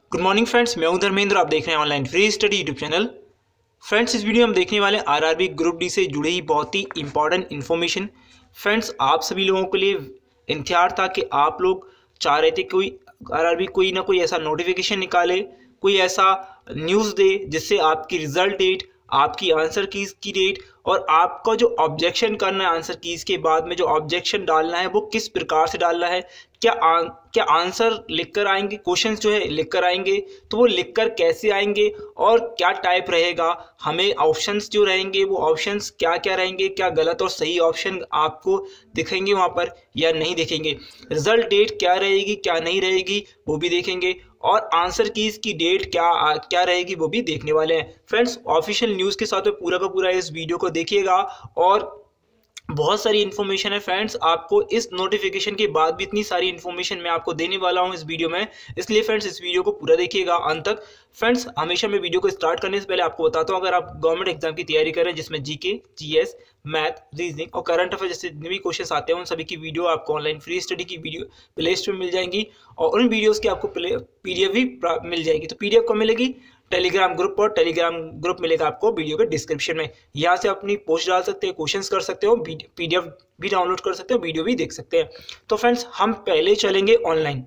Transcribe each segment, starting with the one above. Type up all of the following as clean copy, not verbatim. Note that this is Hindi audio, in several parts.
गुड मॉर्निंग फ्रेंड्स, मैं हूं धर्मेंद्र। आप देख रहे हैं online free study YouTube channel. Friends, इस वीडियो में हम देखने वाले हैं आरआरबी ग्रुप डी से जुड़ी ही बहुत ही इंपॉर्टेंट इन्फॉर्मेशन। फ्रेंड्स, आप सभी लोगों के लिए इंतजार था कि आप लोग चाह रहे थे कोई आरआरबी कोई ना कोई ऐसा नोटिफिकेशन निकाले, कोई ऐसा न्यूज़ दे जिससे आपकी रिजल्ट डेट, आपकी आंसर कीज की डेट और आपका जो ऑब्जेक्शन करना है आंसर कीज के बाद में जो ऑब्जेक्शन डालना है वो किस प्रकार से डालना है, क्या आंसर लिख कर आएंगे, क्वेश्चंस जो है लिख कर आएंगे तो वो लिख कर कैसे आएंगे और क्या टाइप रहेगा, हमें ऑप्शंस जो रहेंगे वो ऑप्शंस क्या क्या रहेंगे, क्या गलत और सही ऑप्शन आपको दिखेंगे वहाँ पर या नहीं दिखेंगे, रिजल्ट डेट क्या रहेगी क्या नहीं रहेगी वो भी देखेंगे और आंसर कीज की डेट क्या क्या रहेगी वो भी देखने वाले हैं। फ्रेंड्स, ऑफिशियल न्यूज़ के साथ में पूरा का पूरा इस वीडियो को देखिएगा और बहुत सारी इन्फॉर्मेशन है। फ्रेंड्स, आपको इस नोटिफिकेशन के बाद भी इतनी सारी इन्फॉर्मेशन मैं आपको देने वाला हूं इस वीडियो में, इसलिए फ्रेंड्स इस वीडियो को पूरा देखिएगा अंत तक। फ्रेंड्स, हमेशा मैं वीडियो को स्टार्ट करने से पहले आपको बताता हूं, अगर आप गवर्नमेंट एग्जाम की तैयारी कर रहे हैं जिसमें जीके, जीएस, मैथ, रीजनिंग और करंट अफेयर जैसे जितने भी क्वेश्चन आते हैं उन सभी की वीडियो आपको ऑनलाइन फ्री स्टडी की वीडियो प्ले लिस्ट में मिल जाएंगी और उन वीडियोस की आपको पीडीएफ भी मिल जाएगी। तो पीडीएफ कब मिलेगी? टेलीग्राम ग्रुप, और टेलीग्राम ग्रुप मिलेगा आपको वीडियो के डिस्क्रिप्शन में। यहाँ से अपनी पोस्ट डाल सकते हैं, क्वेश्चंस कर सकते हो, पीडीएफ भी डाउनलोड कर सकते हो, वीडियो भी देख सकते हैं। तो फ्रेंड्स, हम पहले चलेंगे ऑनलाइन।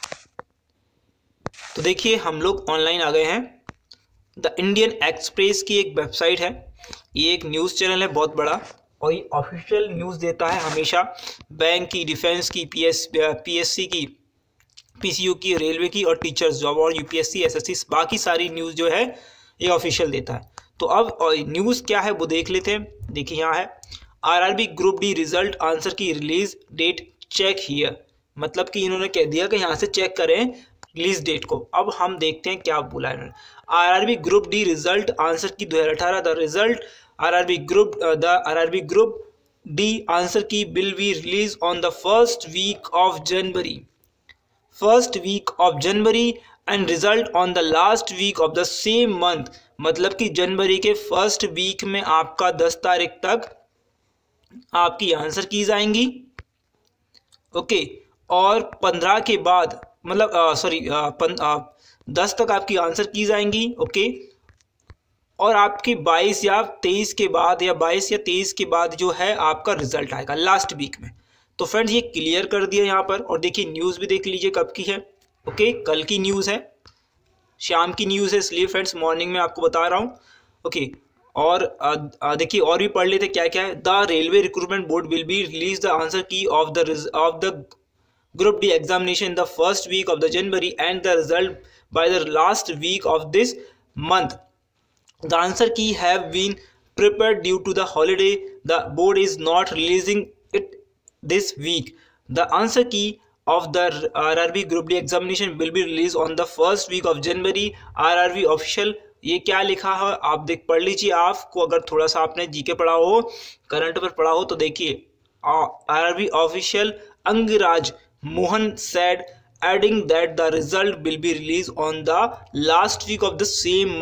तो देखिए, हम लोग ऑनलाइन आ गए हैं। द इंडियन एक्सप्रेस की एक वेबसाइट है, ये एक न्यूज़ चैनल है बहुत बड़ा और ये ऑफिशियल न्यूज़ देता है हमेशा। बैंक की, डिफेंस की, पीएससी की, पीसीयू की, रेलवे की और टीचर्स जॉब और यूपीएससी, एसएससी, बाकी सारी न्यूज़ जो है ये ऑफिशियल देता है। तो अब न्यूज़ क्या है वो देख लेते हैं। देखिए, यहाँ है RRB group D result answer key release date check here. मतलब कि इन्होंने कह दिया कि यहाँ से चेक करें रिलीज डेट को। अब हम देखते हैं क्या बोला है इन्होंने। RRB group D result answer key 2018 the result RRB group D answer key will be release on the first week of January and result on the last week of the same month. मतलब कि जनवरी के फर्स्ट वीक में आपका 10 तारीख तक आपकी आंसर कीज आएंगी, ओके। और 15 के बाद मतलब 10 तक आपकी आंसर कीज आएंगी, ओके। और आपकी 22 या 23 के बाद या 22 या 23 के बाद जो है आपका रिजल्ट आएगा लास्ट वीक में। तो फ्रेंड्स, ये क्लियर कर दिया यहाँ पर। और देखिए, न्यूज़ भी देख लीजिए कब की है, ओके। कल की न्यूज़ है, शाम की न्यूज़ है, इसलिए फ्रेंड्स मॉर्निंग में आपको बता रहा हूँ, ओके। और देखिए और भी पढ़ लेते क्या क्या है। The railway recruitment board will be release the answer key of the group D examination in the first week of the January and the result by the last week of this month. The answer key have been prepared due to the holiday. The board is not releasing it this week. The answer key of the RRB Group D examination will be released on the first week of January. RRB official, ये क्या लिखा है आप देख पढ़ लीजिए। आपको अगर थोड़ा सा आपने जीके पढ़ा हो, करंट पर पढ़ा हो तो देखिए, RRB official Angraj Mohan said adding that the result will be released on the last week of the same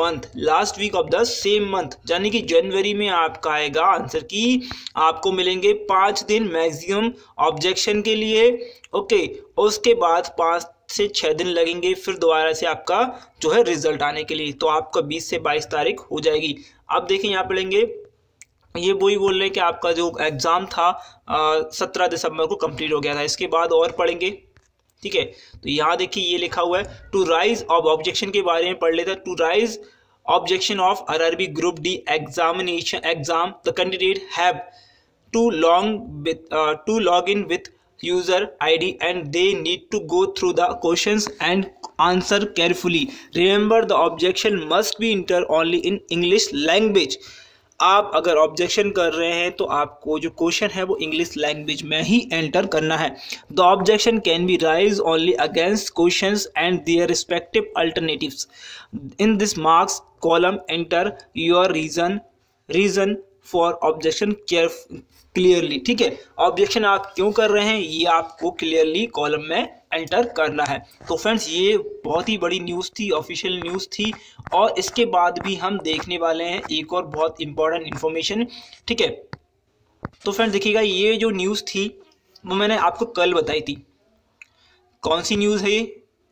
month, यानी कि जनवरी में आपका आएगा आंसर की। आपको मिलेंगे 5 दिन मैक्सिमम ऑब्जेक्शन के लिए, ओके। उसके बाद 5 से 6 दिन लगेंगे फिर दोबारा से आपका जो है रिजल्ट आने के लिए। तो आपका 20 से 22 तारीख हो जाएगी। अब देखिए, यहाँ पढ़ेंगे, ये वही बोल रहे हैं कि आपका जो एग्ज़ाम था 17 दिसंबर को कंप्लीट हो गया था। इसके बाद और पढ़ेंगे, ठीक है। तो यहाँ देखिए ये लिखा हुआ है, टू राइज ऑफ ऑब्जेक्शन के बारे में पढ़ लेते हैं। To raise objection of RRB group D exam the candidate have to log in with user id and they need to go through the questions and answer carefully. Remember, the objection must be entered only in English language. आप अगर ऑब्जेक्शन कर रहे हैं तो आपको जो क्वेश्चन है वो इंग्लिश लैंग्वेज में ही एंटर करना है। The objection can be raise only against questions and their respective alternatives. In this marks column enter your reason for objection clearly, ठीक है। ऑब्जेक्शन आप क्यों कर रहे हैं ये आपको क्लियरली कॉलम में एंटर करना है। तो फ्रेंड्स, ये बहुत ही बड़ी न्यूज़ थी, ऑफिशियल न्यूज़ थी। और इसके बाद भी हम देखने वाले हैं एक और बहुत इंपॉर्टेंट इन्फॉर्मेशन, ठीक है। तो फ्रेंड्स देखिएगा, ये जो न्यूज़ थी वो मैंने आपको कल बताई थी। कौन सी न्यूज़ है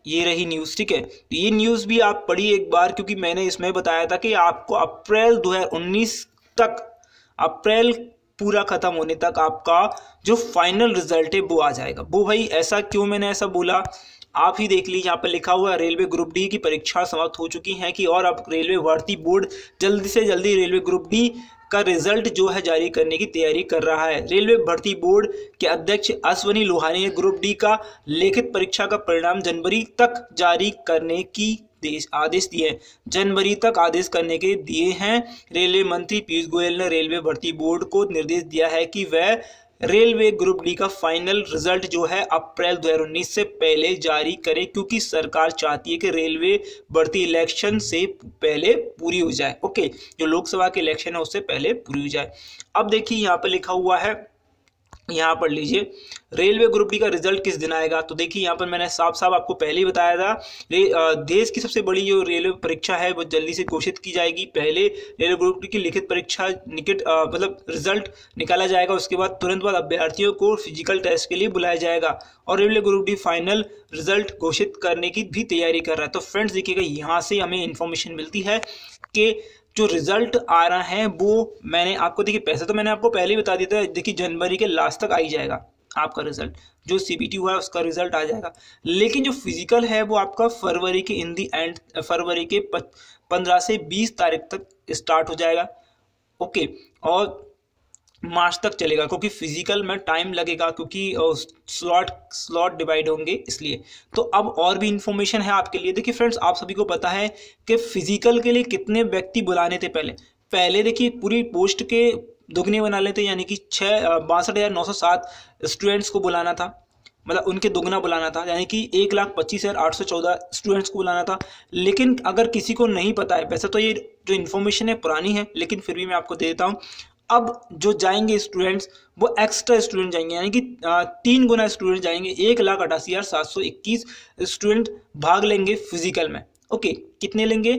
ये रही न्यूज़, ठीक है। तो ये न्यूज़ भी आप पढ़िए एक बार, क्योंकि मैंने इसमें बताया था कि आपको अप्रैल 2019 तक, अप्रैल पूरा खत्म होने तक आपका जो फाइनल रिजल्ट है वो आ जाएगा। वो भाई ऐसा क्यों, मैंने ऐसा बोला आप ही देख लीजिए, यहाँ पर लिखा हुआ है रेलवे ग्रुप डी की परीक्षा समाप्त हो चुकी है कि, और अब रेलवे भर्ती बोर्ड जल्दी से जल्दी रेलवे ग्रुप डी का रिजल्ट जो है जारी करने की तैयारी कर रहा है। रेलवे भर्ती बोर्ड के अध्यक्ष अश्वनी लोहानी ने ग्रुप डी का लिखित परीक्षा का परिणाम जनवरी तक जारी करने की आदेश दिए हैं। जनवरी तक आदेश करने के दिए हैं। रेलवे मंत्री पीयूष गोयल ने रेलवे भर्ती बोर्ड को निर्देश दिया है कि वह रेलवे ग्रुप डी का फाइनल रिजल्ट जो है अप्रैल 2019 से पहले जारी करे, क्योंकि सरकार चाहती है कि रेलवे भर्ती इलेक्शन से पहले पूरी हो जाए। ओके, जो लोकसभा के इलेक्शन है उससे पहले पूरी हो जाए। अब देखिए यहाँ पर लिखा हुआ है, यहाँ पढ़ लीजिए, रेलवे ग्रुप डी का रिजल्ट किस दिन आएगा। तो देखिए यहाँ पर मैंने साफ साफ आपको पहले ही बताया था, देश की सबसे बड़ी जो रेलवे परीक्षा है वो जल्दी से घोषित की जाएगी। पहले रेलवे ग्रुप डी की लिखित परीक्षा मतलब रिजल्ट निकाला जाएगा, उसके बाद तुरंत बाद अभ्यर्थियों को फिजिकल टेस्ट के लिए बुलाया जाएगा, और railway group D final result घोषित करने की भी तैयारी कर रहा है। तो फ्रेंड्स देखिएगा, यहाँ से हमें इंफॉर्मेशन मिलती है कि जो रिजल्ट आ रहा है वो मैंने आपको, देखिए पैसा तो मैंने आपको पहले ही बता दिया था, देखिए जनवरी के लास्ट तक आ ही जाएगा आपका रिजल्ट, जो सीबीटी हुआ है उसका रिजल्ट आ जाएगा। लेकिन जो फिजिकल है वो आपका फरवरी के इन दी एंड, फरवरी के 15 से 20 तारीख तक स्टार्ट हो जाएगा। ओके, और मार्च तक चलेगा, क्योंकि फिजिकल में टाइम लगेगा, क्योंकि स्लॉट डिवाइड होंगे इसलिए। तो अब और भी इंफॉर्मेशन है आपके लिए। देखिए फ्रेंड्स, आप सभी को पता है कि फिजिकल के लिए कितने व्यक्ति बुलाने थे पहले देखिए पूरी पोस्ट के दुगने बना लेते, यानी कि 62,907 स्टूडेंट्स को बुलाना था, मतलब उनके दुगना बुलाना था, यानी कि 1,25,814 स्टूडेंट्स को बुलाना था। लेकिन अगर किसी को नहीं पता है, वैसे तो ये जो इन्फॉर्मेशन है पुरानी है, लेकिन फिर भी मैं आपको दे देता हूँ। अब जो जाएंगे स्टूडेंट्स वो एक्स्ट्रा स्टूडेंट जाएंगे, यानी कि 3 गुना स्टूडेंट जाएंगे। 1,88,721 स्टूडेंट भाग लेंगे फिजिकल में। ओके, कितने लेंगे?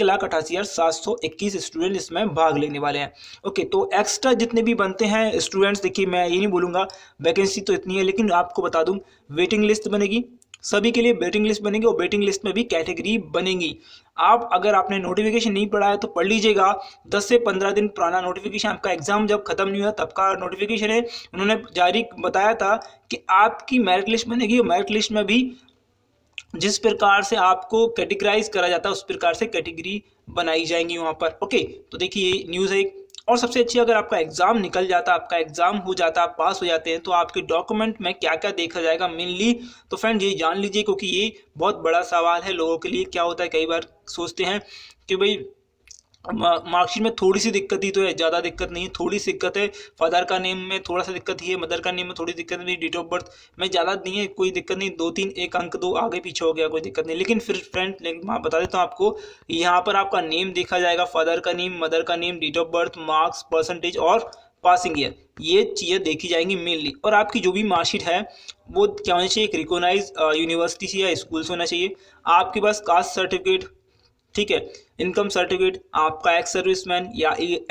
1,88,721 स्टूडेंट इसमें भाग लेने वाले हैं। ओके, तो एक्स्ट्रा जितने भी बनते हैं स्टूडेंट्स, देखिए मैं ये नहीं बोलूँगा वैकेंसी तो इतनी है, लेकिन आपको बता दूँ वेटिंग लिस्ट बनेगी, सभी के लिए वेटिंग लिस्ट बनेगी, और वेटिंग लिस्ट में भी कैटेगरी बनेगी। आप अगर आपने नोटिफिकेशन नहीं पढ़ा है तो पढ़ लीजिएगा, 10 से 15 दिन पुराना नोटिफिकेशन, आपका एग्जाम जब खत्म नहीं हुआ तब का नोटिफिकेशन है। उन्होंने जारी बताया था कि आपकी मेरिट लिस्ट बनेगी, और मेरिट लिस्ट में भी जिस प्रकार से आपको कैटेगराइज करा जाता है उस प्रकार से कैटेगरी बनाई जाएंगी वहां पर। ओके, तो देखिए ये न्यूज़ है। और सबसे अच्छी, अगर आपका एग्जाम निकल जाता, आपका एग्जाम हो जाता, आप पास हो जाते हैं, तो आपके डॉक्यूमेंट में क्या क्या देखा जाएगा मेनली, तो फ्रेंड ये जान लीजिए, क्योंकि ये बहुत बड़ा सवाल है लोगों के लिए। क्या होता है, कई बार सोचते हैं कि भाई मार्कशीट में थोड़ी सी दिक्कत ही तो है, ज़्यादा दिक्कत नहीं है, थोड़ी सी दिक्कत है, फादर का नेम में थोड़ा सा दिक्कत ही है, मदर का नेम में थोड़ी दिक्कत नहीं, डेट ऑफ बर्थ में ज़्यादा नहीं है, कोई दिक्कत नहीं, 2-3 एक अंक 2 आगे पीछे हो गया, कोई दिक्कत नहीं। लेकिन फिर फ्रेंड मैं बता देता हूँ आपको, यहाँ पर आपका नेम देखा जाएगा, फादर का नेम, मदर का name, date of birth, marks, percentage और पासिंग ईयर, ये चीज़ें देखी जाएंगी मेनली। और आपकी जो भी मार्कशीट है वो क्या होनी चाहिए, एक रिकॉग्नाइज यूनिवर्सिटी से या स्कूल से होना चाहिए। आपके पास कास्ट सर्टिफिकेट, ठीक है, इनकम सर्टिफिकेट, आपका एक्स सर्विसमैन या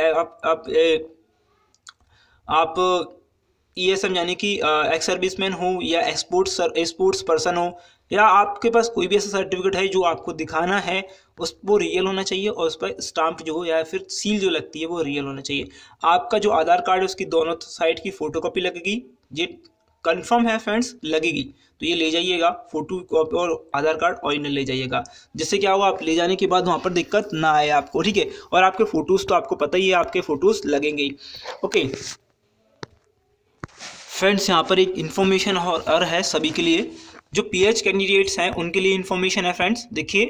आप ईएसएम यानी कि एक्स सर्विसमैन हो, या एक्सपोर्ट्स पर्सन हो, या आपके पास कोई भी ऐसा सर्टिफिकेट है जो आपको दिखाना है, उस वो रियल होना चाहिए, और उस पर स्टाम्प जो हो या फिर सील जो लगती है वो रियल होना चाहिए। आपका जो आधार कार्ड है उसकी दोनों साइड की फोटोकॉपी लगेगी, ये कंफर्म है फ्रेंड्स, लगेगी। तो ये ले जाइएगा, फोटो कॉपी और आधार कार्ड ओरिजिनल ले जाइएगा, जिससे क्या होगा, आप ले जाने के बाद वहाँ पर दिक्कत ना आए आपको, ठीक है। और आपके फोटोज़ तो आपको पता ही है, आपके फोटोज़ लगेंगे ही। ओके फ्रेंड्स, यहाँ पर एक इन्फॉर्मेशन और है सभी के लिए, जो पीएच कैंडिडेट्स हैं उनके लिए इन्फॉर्मेशन है फ्रेंड्स। देखिए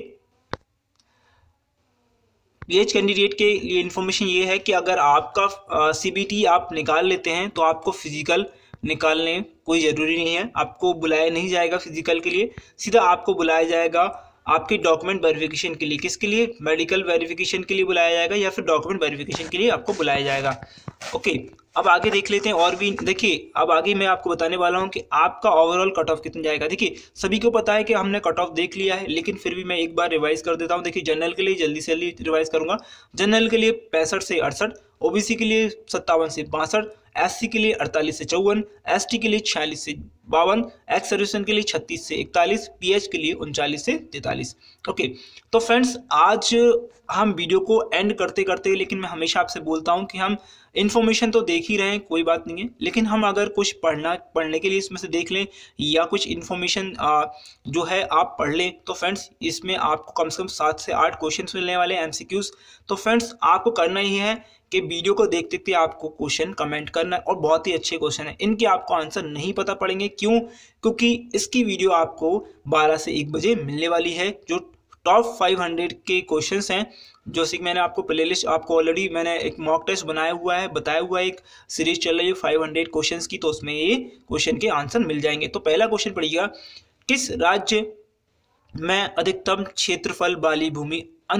पीएच कैंडिडेट के लिए इन्फॉर्मेशन ये है कि अगर आपका सीबीटी आप निकाल लेते हैं तो आपको फिजिकल निकालने कोई ज़रूरी नहीं है, आपको बुलाया नहीं जाएगा फिजिकल के लिए, सीधा आपको बुलाया जाएगा आपके डॉक्यूमेंट वेरिफिकेशन के लिए। किसके लिए? मेडिकल वेरिफिकेशन के लिए बुलाया जाएगा, या फिर डॉक्यूमेंट वेरिफिकेशन के लिए आपको बुलाया जाएगा। ओके, अब आगे देख लेते हैं और भी। देखिए अब आगे मैं आपको बताने वाला हूं कि आपका ओवरऑल कट ऑफ कितना जाएगा। देखिए सभी को पता है कि हमने कट ऑफ देख लिया है, लेकिन फिर भी मैं एक बार रिवाइज कर देता हूं। देखिए जनरल के लिए जल्दी से जल्दी रिवाइज करूंगा। जनरल के लिए 65 से 68, ओबीसी के लिए 57 से 62, एससी के लिए 48 से 54, एसटी के लिए 46 से 52, एक्स सर्विसमैन के लिए 36 से 41, पीएच के लिए 39 से 43। ओके, तो फ्रेंड्स आज हम वीडियो को एंड करते करते, लेकिन मैं हमेशा आपसे बोलता हूं कि हम इन्फॉर्मेशन तो देख ही रहे हैं, कोई बात नहीं है, लेकिन हम अगर कुछ पढ़ने के लिए इसमें से देख लें या कुछ इन्फॉर्मेशन जो है आप पढ़ लें, तो फ्रेंड्स इसमें आपको कम से कम 7 से 8 क्वेश्चन मिलने वाले हैं एमसीक्यूज। तो फ्रेंड्स आपको करना ही है कि वीडियो को देखते देखते आपको क्वेश्चन कमेंट करना है, और बहुत ही अच्छे क्वेश्चन है, इनके आपको आंसर नहीं पता पड़ेंगे। क्यों? क्योंकि इसकी वीडियो आपको 12 से 1 बजे मिलने वाली है, जो टॉप 500 के क्वेश्चंस हैं, जो कि मैंने आपको प्लेलिस्ट आपको ऑलरेडी मैंने एक मॉक टेस्ट बनाया हुआ है, बताया हुआ है, एक सीरीज चल रही है 500 क्वेश्चंस की, तो उसमें ये क्वेश्चन के आंसर मिल जाएंगे। तो पहला क्वेश्चन पढ़िएगा, किस राज्य में अधिकतम क्षेत्रफल वाली भूमि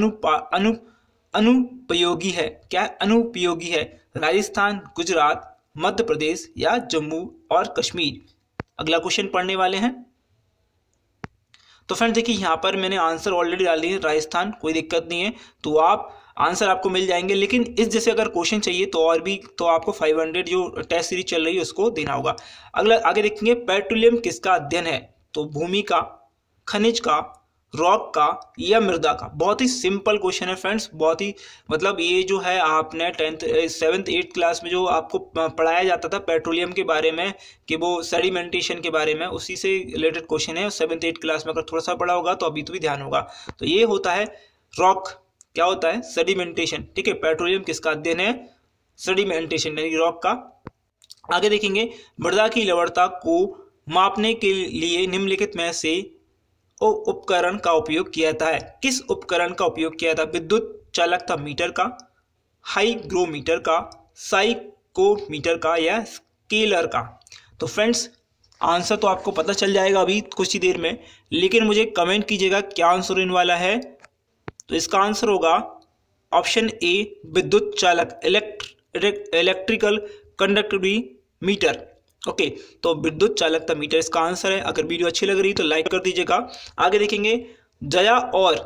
अनुपयोगी है? क्या अनुपयोगी है? राजस्थान, गुजरात, मध्य प्रदेश या जम्मू और कश्मीर? अगला क्वेश्चन पढ़ने वाले हैं। तो फ्रेंड देखिए यहाँ पर मैंने आंसर ऑलरेडी डाल दिए, राजस्थान, कोई दिक्कत नहीं है, तो आप आंसर आपको मिल जाएंगे। लेकिन इस जैसे अगर क्वेश्चन चाहिए तो और भी, तो आपको 500 जो टेस्ट सीरीज चल रही है उसको देना होगा। अगला आगे देखेंगे, पेट्रोलियम किसका अध्ययन है? तो भूमि का, खनिज का, रॉक का या मृदा का? बहुत ही सिंपल क्वेश्चन है फ्रेंड्स, बहुत ही मतलब ये जो है आपने 7th 8th क्लास में जो आपको पढ़ाया जाता था पेट्रोलियम के बारे में, कि वो सेडिमेंटेशन के बारे में, उसी से रिलेटेड क्वेश्चन है। 7th 8th क्लास में अगर थोड़ा सा पढ़ा होगा तो अभी तो भी ध्यान होगा। तो ये होता है रॉक, क्या होता है? सेडिमेंटेशन। ठीक है, पेट्रोलियम किसका अध्ययन है? सेडिमेंटेशन यानी रॉक का। आगे देखेंगे, मृदा की लवणता को मापने के लिए निम्नलिखित में से उपकरण का उपयोग किया जाता है? किस उपकरण का उपयोग किया जाता है? विद्युत चालकता मीटर का, हाइग्रोमीटर का, साइकोमीटर का या स्केलर का? तो फ्रेंड्स आंसर तो आपको पता चल जाएगा अभी कुछ ही देर में, लेकिन मुझे कमेंट कीजिएगा क्या आंसर इन वाला है। तो इसका आंसर होगा ऑप्शन ए, विद्युत चालक, इलेक्ट्रिकल कंडक्टिविटी मीटर। ओके, तो विद्युत चालकता मीटर इसका आंसर है। अगर वीडियो अच्छी लग रही तो लाइक कर दीजिएगा। आगे देखेंगे, जया और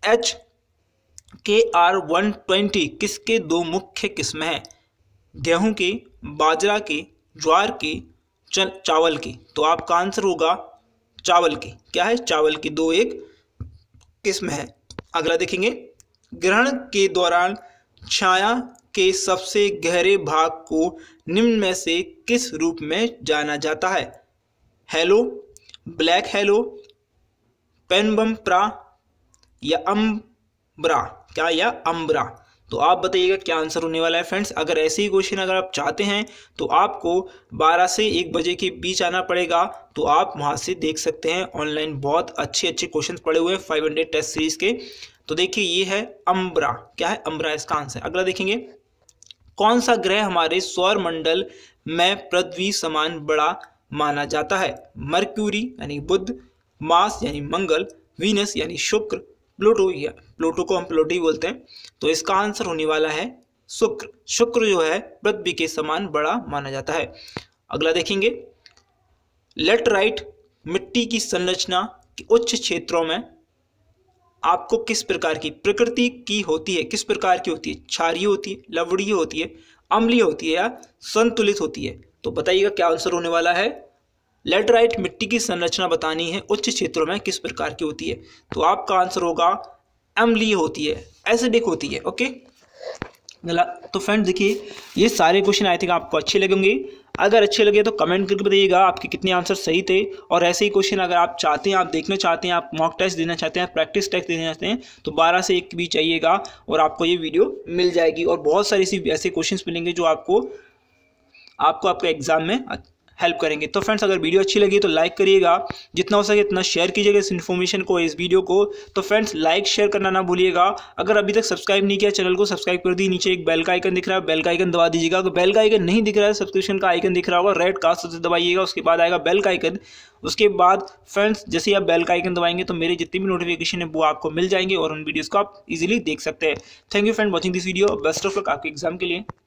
HKR120 किसके दो मुख्य किस्म हैं? गेहूं के, बाजरा के, ज्वार के, चावल के? तो आपका आंसर होगा चावल के। क्या है? चावल की दो एक किस्म है। अगला देखेंगे, ग्रहण के दौरान छाया के सबसे गहरे भाग को निम्न में से किस रूप में जाना जाता है? हेलो, ब्लैक हेलो, पेनबम्प्रा या अम्ब्रा? क्या? या अम्ब्रा? तो आप बताइएगा क्या आंसर होने वाला है फ्रेंड्स। अगर ऐसे ही क्वेश्चन अगर आप चाहते हैं तो आपको 12 से 1 बजे के बीच आना पड़ेगा, तो आप वहां से देख सकते हैं। ऑनलाइन बहुत अच्छे अच्छे क्वेश्चन पड़े हुए हैं 500 टेस्ट सीरीज के। तो देखिए ये है अम्ब्रा। क्या है? अम्ब्रा इसका आंसर। अगला देखेंगे, कौन सा ग्रह हमारे सौर मंडल में पृथ्वी समान बड़ा माना जाता है? मरक्यूरी यानी बुध, मार्स यानी मंगल, वीनस यानी शुक्र, प्लूटो, या प्लूटो को हम प्लूटो ही बोलते हैं। तो इसका आंसर होने वाला है शुक्र। शुक्र जो है पृथ्वी के समान बड़ा माना जाता है। अगला देखेंगे, लेटराइट मिट्टी की संरचना के उच्च क्षेत्रों में आपको किस प्रकार की प्रकृति की होती है? किस प्रकार की होती है? क्षारीय होती है, लवणीय होती है, अम्लीय होती है या संतुलित होती है? तो बताइएगा क्या आंसर होने वाला है। लेटराइट मिट्टी की संरचना बतानी है, उच्च क्षेत्रों में किस प्रकार की होती है? तो आपका आंसर होगा अम्लीय होती है, एसिडिक होती है। ओके, तो फ्रेंड्स देखिए ये सारे क्वेश्चन आई थिंक आपको अच्छे लगेंगे। अगर अच्छे लगे तो कमेंट करके बताइएगा आपके कितने आंसर सही थे। और ऐसे ही क्वेश्चन अगर आप चाहते हैं, आप देखना चाहते हैं, आप मॉक टेस्ट देना चाहते हैं, प्रैक्टिस टेस्ट देना चाहते हैं, तो 12 से 1 भी चाहिएगा और आपको ये वीडियो मिल जाएगी। और बहुत सारे ऐसे क्वेश्चंस मिलेंगे जो आपको आपके एग्जाम में हेल्प करेंगे। तो फ्रेंड्स अगर वीडियो अच्छी लगी तो लाइक करिएगा, जितना हो सके इतना शेयर कीजिएगा इस इन्फॉर्मेशन को, इस वीडियो को। तो फ्रेंड्स लाइक शेयर करना ना भूलिएगा। अगर अभी तक सब्सक्राइब नहीं किया चैनल को सब्सक्राइब कर दी, नीचे एक बेल का आइकन दिख रहा है, बेल का आइकन दबा दीजिएगा। अगर बेल का आइकन नहीं दिख रहा है, सब्सक्रिप्शन का आइकन दिख रहा होगा रेड का, सबसे दबाइएगा, उसके बाद आएगा बेल का आइकन। उसके बाद फ्रेंड्स जैसे ही आप बेल का आइकन दबाएंगे तो मेरे जितनी भी नोटिफिकेशन है वो आपको मिल जाएंगे और उन वीडियोज़ को आप इजीली देख सकते हैं। Thank you friend watching this video. Best of luck आपके एग्जाम के लिए।